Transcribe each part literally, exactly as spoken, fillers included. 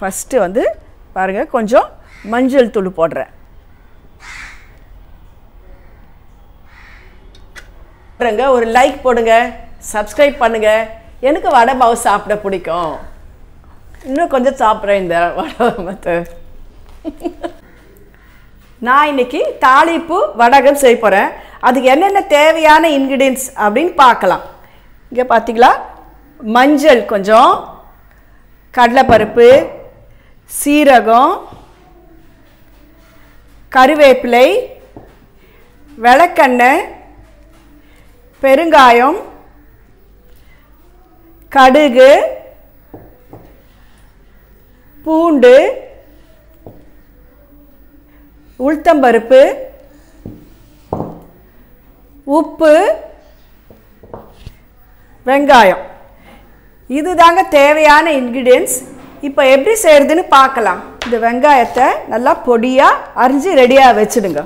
First வந்து பாருங்கள் கொஞ்சம் மஞ்சள் தூள் போடுறேன். போடுறேங்க, ஒரு லைக் போடுங்க, சப்ஸ்கிரைப் பண்ணுங்கள். எனக்கு வடை மாவு சாப்பிட பிடிக்கும். இன்னும் கொஞ்சம் சாப்பிட்றேன் இந்த வடை மற்ற. நான் இன்னைக்கு தாளிப்பு வடகம் செய்ய போகிறேன். அதுக்கு என்னென்ன தேவையான இன்க்ரீடியன்ட்ஸ் அப்படின்னு பார்க்கலாம். இங்கே பார்த்தீங்களா, மஞ்சள் கொஞ்சம், கடலைப்பருப்பு, சீரகம், கருவேப்பிலை, விளக்கெண்ணெய், பெருங்காயம், கடுகு, பூண்டு, உளுத்தம்பருப்பு, உப்பு, வெங்காயம். இதுதாங்க தேவையான இன்க்ரீடியன்ட்ஸ். இப்போ எப்படி செய்கிறதுன்னு பார்க்கலாம். இந்த வெங்காயத்தை நல்லா பொடியாக அரிஞ்சு ரெடியாக வச்சுடுங்க.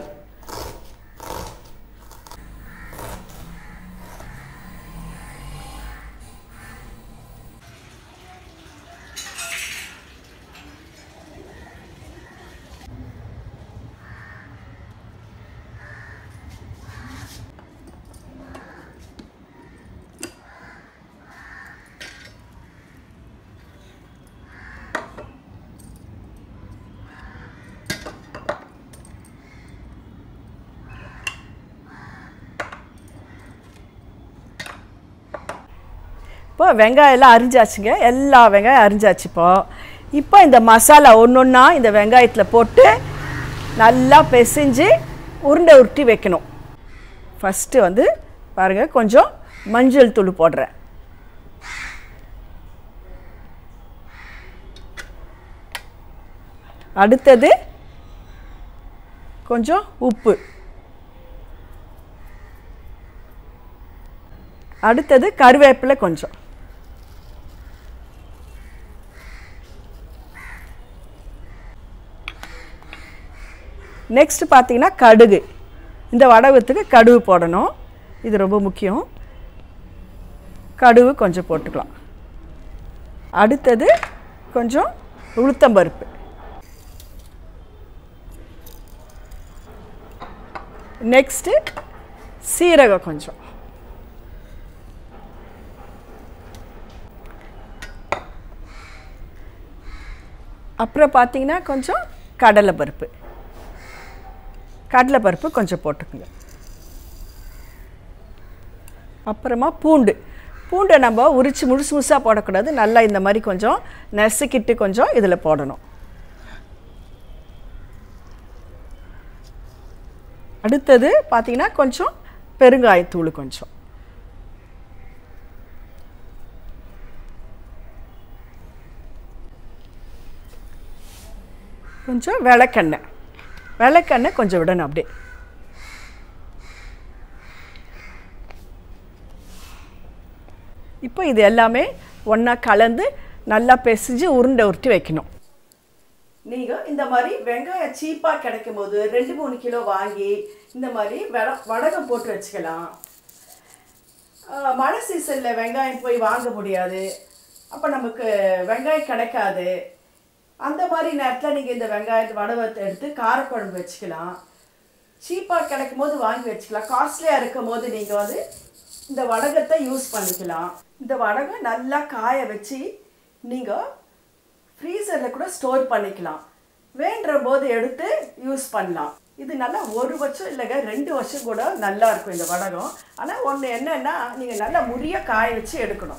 இப்போ வெங்காயம் எல்லாம் அரிஞ்சாச்சுங்க, எல்லா வெங்காயம் அரிஞ்சாச்சு. இப்போ இப்போ இந்த மசாலா ஒன்று ஒன்றா இந்த வெங்காயத்தில் போட்டு நல்லா பிசைஞ்சு உருண்டை உருட்டி வைக்கணும். ஃபஸ்ட்டு வந்து பாருங்கள் கொஞ்சம் மஞ்சள் தூள் போடுறேன். அடுத்தது கொஞ்சம் உப்பு, அடுத்தது கருவேப்பிலை கொஞ்சம், நெக்ஸ்ட் பார்த்தீங்கன்னா கடுகு. இந்த வடகத்துக்கு கடுகு போடணும், இது ரொம்ப முக்கியம். கடுகு கொஞ்சம் போட்டுக்கலாம். அடுத்தது கொஞ்சம் உளுத்தம்பருப்பு, நெக்ஸ்ட்டு சீரகம் கொஞ்சம், அப்புறம் பார்த்தீங்கன்னா கொஞ்சம் கடலைப்பருப்பு, கடலைப்பருப்பு கொஞ்சம் போட்டுக்குங்க. அப்புறமா பூண்டு, பூண்டை நம்ம உரித்து முழுசு முழுசாக போடக்கூடாது, நல்லா இந்த மாதிரி கொஞ்சம் நசுக்கிட்டு கொஞ்சம் இதில் போடணும். அடுத்தது பார்த்தீங்கன்னா கொஞ்சம் பெருங்காயத்தூள் கொஞ்சம், கொஞ்சம் விளக்கெண்ணெய், விளக்கெண்ணெய் கொஞ்சம் விடணும் அப்படியே. இப்போ இது எல்லாமே ஒன்றா கலந்து நல்லா பிசைஞ்சு உருண்டை உருட்டி வைக்கணும். நீங்கள் இந்த மாதிரி வெங்காயம் சீப்பாக கிடைக்கும் போது ரெண்டு மூணு கிலோ வாங்கி இந்த மாதிரி வட வடகம் போட்டு வச்சுக்கலாம். மழை சீசனில் வெங்காயம் போய் வாங்க முடியாது, அப்போ நமக்கு வெங்காயம் கிடைக்காது. அந்த மாதிரி நேரத்தில் நீங்கள் இந்த வெங்காயத்தை வடகத்தை எடுத்து காரக்குழம்பு வச்சுக்கலாம். சீப்பாக கிடைக்கும் போது வாங்கி வச்சுக்கலாம். காஸ்ட்லியாக இருக்கும் போது நீங்கள் வந்து இந்த வடகத்தை யூஸ் பண்ணிக்கலாம். இந்த வடகம் நல்லா காய வச்சு நீங்கள் ஃப்ரீசரில் கூட ஸ்டோர் பண்ணிக்கலாம். வேண்டுற போது எடுத்து யூஸ் பண்ணலாம். இது நல்லா ஒரு வருஷம் இல்லைங்க, ரெண்டு வருஷம் கூட நல்லா இருக்கும் இந்த வடகம். ஆனால் ஒன்று என்னென்னா, நீங்கள் நல்லா முறிய காய வச்சு எடுக்கணும்.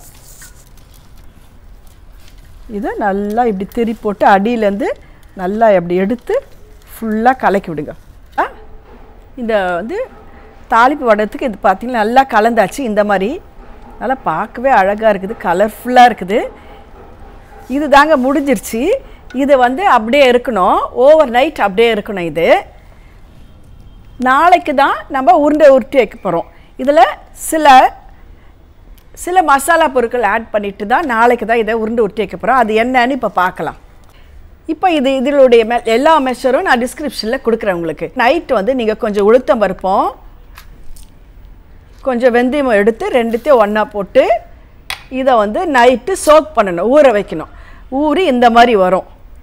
இதை நல்லா இப்படி திரி போட்டு அடியிலேருந்து நல்லா அப்படி எடுத்து ஃபுல்லாக கலக்கி விடுங்க. இந்த வந்து தாளிப்பு வடத்துக்கு இது பார்த்திங்கன்னா நல்லா கலந்தாச்சு. இந்த மாதிரி நல்லா பார்க்கவே அழகாக இருக்குது, கலர்ஃபுல்லாக இருக்குது. இது தாங்க முடிஞ்சிருச்சு. இது வந்து அப்படியே இருக்கணும், ஓவர் நைட் அப்படியே இருக்கணும். இது நாளைக்கு தான் நம்ம உருண்டை உருட்டி வைக்க போகிறோம். இதில் சில சில மசாலா பொருட்கள் ஆட் பண்ணிட்டு தான் நாளைக்கு தான் இதை உருண்டை உருட்டி வைக்க போகிறோம். அது என்னன்னு இப்போ பார்க்கலாம். இப்போ இது இதனுடைய மெ எல்லா மெஷரும் நான் டிஸ்கிரிப்ஷனில் கொடுக்குறேன் உங்களுக்கு. நைட்டு வந்து நீங்கள் கொஞ்சம் உளுத்தம் பருப்போம் கொஞ்சம் வெந்தயம் எடுத்து ரெண்டுத்தையும் ஒன்றா போட்டு இதை வந்து நைட்டு சோக் பண்ணணும், ஊற வைக்கணும். ஊறி இந்த மாதிரி வரும்.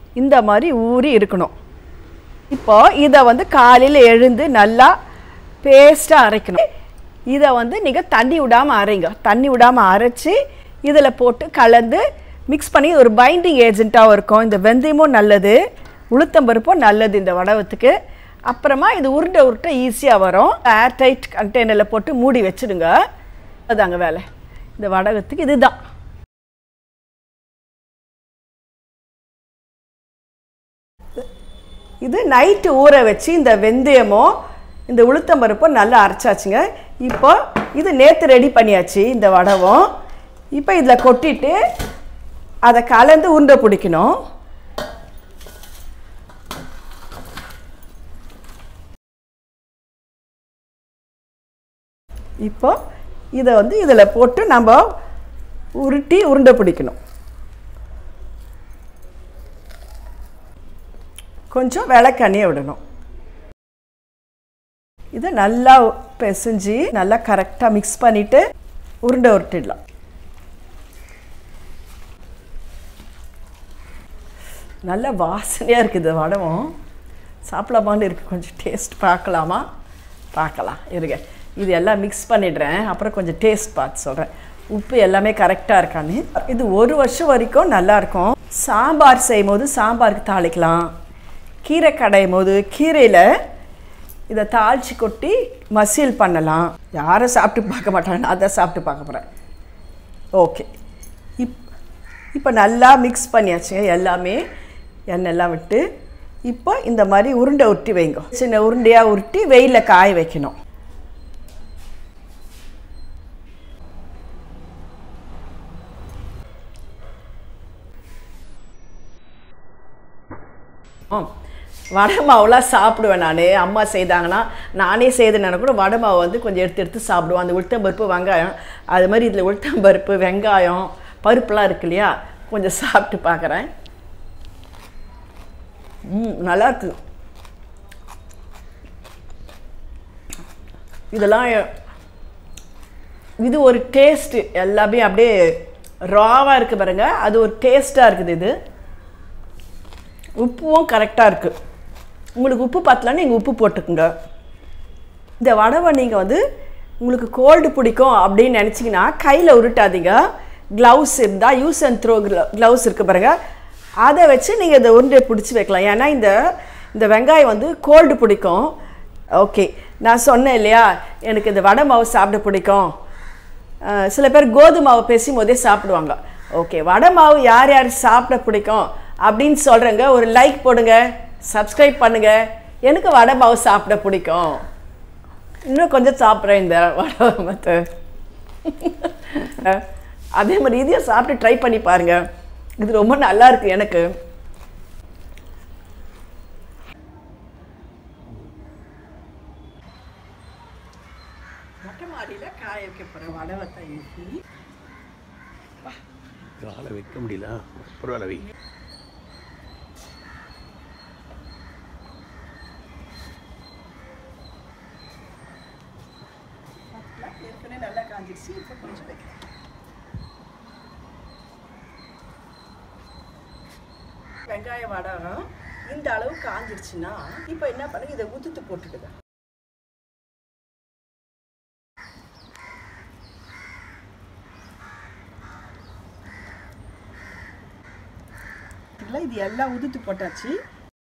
இந்த மாதிரி ஊறி இருக்கணும். இப்போ இதை வந்து காலையில் எழுந்து நல்லா பேஸ்ட்டாக அரைக்கணும். இதை வந்து நீங்கள் தண்ணி விடாமல் அரைங்க. தண்ணி விடாமல் அரைச்சி இதில் போட்டு கலந்து மிக்ஸ் பண்ணி ஒரு பைண்டிங் ஏஜென்ட்டாகவும் இருக்கும். இந்த வெந்தயமும் நல்லது, உளுத்தம்பருப்பும் நல்லது இந்த வடவத்துக்கு. அப்புறமா இது உருண்டை உருட்டை ஈஸியாக வரும். ஏர் டைட் கண்டெய்னரில் போட்டு மூடி வச்சுடுங்க. அதுதாங்க வேலை இந்த வடகத்துக்கு. இதுதான் இது நைட்டு ஊற வச்சு இந்த வெந்தயமும் இந்த உளுத்தம்பருப்பும் நல்லா அரைச்சாச்சுங்க. இப்போ இது நேற்று ரெடி பண்ணியாச்சு இந்த வடவும். இப்போ இதில் கொட்டிட்டு அதை கலந்து உருண்டை பிடிக்கணும். இப்போ இதை வந்து இதில் போட்டு நம்ம உருட்டி உருண்டை பிடிக்கணும். கொஞ்சம் விளக்கெண்ணெயை விடணும். இதை நல்லா பிசைஞ்சு நல்லா கரெக்டாக மிக்ஸ் பண்ணிவிட்டு உருண்டை உருட்டிடலாம். நல்ல வாசனையாக இருக்குது இந்த வடவும். சாப்பிடலாமான்னு இருக்குது. கொஞ்சம் டேஸ்ட் பார்க்கலாமா? பார்க்கலாம் இருங்க. இது எல்லாம் மிக்ஸ் பண்ணிடுறேன். அப்புறம் கொஞ்சம் டேஸ்ட் பார்த்து சொல்கிறேன் உப்பு எல்லாமே கரெக்டாக இருக்கான்னு. இது ஒரு வருஷம் வரைக்கும் நல்லாயிருக்கும். சாம்பார் செய்யும் போது சாம்பாருக்கு தாளிக்கலாம். கீரை கடையும் போது கீரையில் இதை தாளித்து கொட்டி மசியல் பண்ணலாம். யாரும் சாப்பிட்டு பார்க்க மாட்டாங்க, நான் தான் சாப்பிட்டு பார்க்க போகிறேன். ஓகே, இப் இப்போ நல்லா மிக்ஸ் பண்ணியாச்சுங்க. எல்லாமே எண்ணெய்லாம் விட்டு இப்போ இந்த மாதிரி உருண்டை உருட்டி வைங்க. சின்ன உருண்டையாக உருட்டி வெயிலில் காய வைக்கணும். வடை மாவுலாம் சாப்பிடுவேன் நான். அம்மா செய்தாங்கன்னா நானே செய்தேன்னா கூட வடை மாவு வந்து கொஞ்சம் எடுத்து எடுத்து சாப்பிடுவேன். அந்த உளுத்தம்பருப்பு வெங்காயம் அது மாதிரி இதில் உளுத்தம்பருப்பு வெங்காயம் பருப்புலாம் இருக்கு இல்லையா, கொஞ்சம் சாப்பிட்டு பார்க்குறேன். ம் நல்லாயிருக்கு. இதெல்லாம் இது ஒரு டேஸ்ட்டு. எல்லாமே அப்படியே ராவாக இருக்குது பாருங்க, அது ஒரு டேஸ்ட்டாக இருக்குது. இது உப்பும் கரெக்டாக இருக்குது. உங்களுக்கு உப்பு பத்தலன்னு நீங்கள் உப்பு போட்டுக்குங்க. இந்த வடவை நீங்கள் வந்து உங்களுக்கு கோல்டு பிடிக்கும் அப்படின்னு நினச்சிங்கன்னா கையில் உருட்டாதீங்க. க்ளவுஸ் இருந்தால் யூஸ் அண்ட் த்ரோ க்ளவுஸ் இருக்குது பாருங்கள், அதை வச்சு நீங்கள் இந்த உருண்டையை பிடிச்சி வைக்கலாம். ஏன்னா இந்த இந்த வெங்காயம் வந்து கோல்டு பிடிக்கும். ஓகே, நான் சொன்னேன் இல்லையா எனக்கு இந்த வடை மாவு சாப்பிட பிடிக்கும். சில பேர் கோதுமை மாவு பேசும் போதே சாப்பிடுவாங்க. ஓகே, வடை மாவு யார் யார் சாப்பிட பிடிக்கும் அப்படின்னு சொல்கிறேங்க. ஒரு லைக் போடுங்க, சப்ஸ்கிரைப் பண்ணுங்கள். எனக்கு வடை மாவு சாப்பிட பிடிக்கும். இன்னும் கொஞ்சம் சாப்பிட்றேன் இந்த வடை மற்ற. அதே மாதிரி இதையும் சாப்பிட்டு ட்ரை பண்ணி பாருங்கள். இது ரொம்ப நல்லா இருக்குது எனக்கு. மொட்டை மாடியில் காய வைக்க போகிறேன் வடவை தண்ணி. காலை வைக்க முடியல, பரவாயில்ல. ஏற்கனவே நல்லா காஞ்சிருச்சு. இப்போ கொஞ்சம் வைக்கிறேன். வெங்காய வடகம் இந்த அளவு காஞ்சிருச்சுன்னா இப்போ என்ன பண்ணுங்க, இதை உதுத்து போட்டுடுங்க. இது எல்லாம் உதுத்து போட்டாச்சு.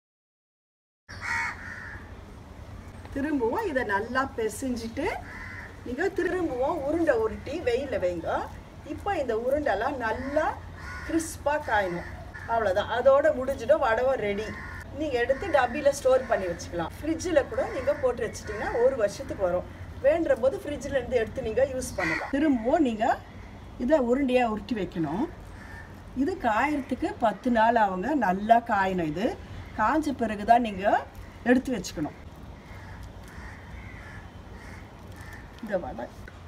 திரும்பவும் இதை நல்லா பிசைஞ்சிட்டு நீங்கள் திரும்பவும் உருண்டை உருட்டி வெயிலில் வைங்க. இப்போ இந்த உருண்டெல்லாம் நல்லா கிறிஸ்பாக காயணும். அவ்வளோதான், அதோட முடிஞ்சிடும். வடவை ரெடி. நீங்கள் எடுத்து டப்பியில் ஸ்டோர் பண்ணி வச்சுக்கலாம். ஃப்ரிட்ஜில் கூட நீங்கள் போட்டு வச்சுட்டிங்கன்னா ஒரு வருஷத்துக்கு வரும். வேண்டுற போது ஃப்ரிட்ஜிலேருந்து எடுத்து நீங்கள் யூஸ் பண்ணலாம். திரும்பவும் நீங்கள் இதை உருண்டையாக உருட்டி வைக்கணும். இது காயறதுக்கு பத்து நாள் ஆகுங்க. நல்லா காயணும். இது காய்ஞ்ச பிறகு தான் நீங்கள் எடுத்து வச்சுக்கணும். இந்த வடை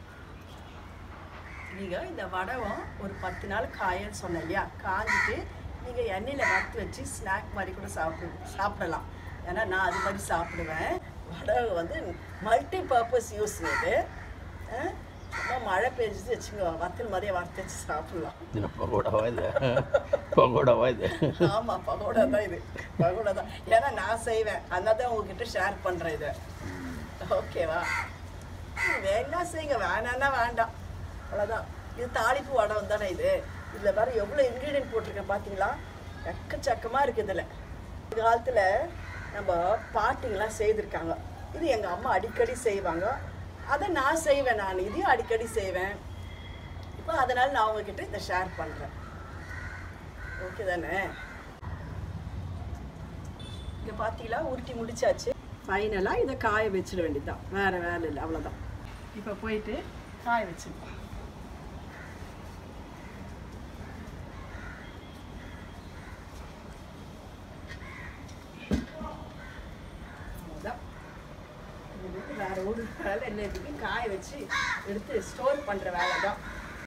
நீங்கள் இந்த வடவும் ஒரு பத்து நாள் காயன்னு சொன்னேன் இல்லையா, காஞ்சிட்டு நீங்கள் எண்ணெயில் வறுத்து வச்சு ஸ்நாக் மாதிரி கூட சாப்பிடு சாப்பிடலாம். ஏன்னா நான் அது மாதிரி சாப்பிடுவேன். வடை வந்து மல்டி பர்பஸ் யூஸ் இது. சும்மா மழை பெஞ்சிச்சு வச்சுங்க வத்தல் மாதிரியே வறுத்து வச்சு சாப்பிடலாம். இது பகோடாவா இது பகோடாவா இது? ஆமாம் பகோடா தான் இது, பகோடா தான். ஏன்னா நான் செய்வேன், அதனால தான் உங்ககிட்ட ஷேர் பண்ணுறேன் இது. ஓகேவா? வேணா செய்யுங்க, வேணான்னா வேண்டாம், அவ்வளோதான். இது தாளிப்பு வடகம் தானே இது. இதில் வேறு எவ்வளோ இன்க்ரீடியன்ட் போட்டிருக்கேன் பார்த்தீங்களா? எக்கச்சக்கமாக இருக்குது இதில். இந்த காலத்தில் நம்ம பாட்டிங்கெலாம் செய்திருக்காங்க. இது எங்கள் அம்மா அடிக்கடி செய்வாங்க, அதை நான் செய்வேன். நான் இதையும் அடிக்கடி செய்வேன். இப்போ அதனால் நான் உங்ககிட்ட இதை ஷேர் பண்ணுறேன். ஓகே தானே? இங்கே பார்த்தீங்களா உருட்டி முடிச்சாச்சு. ஃபைனலாக இதை காய வச்சிட வேண்டியதுதான், வேறு வேலை இல்லை, அவ்வளோதான். இப்போ போயிட்டு காய வச்சுருக்கோம். வேற ஒரு வேலை இல்லை, இதுக்கு காய வச்சு எடுத்து ஸ்டோர் பண்ணுற வேலை தான்.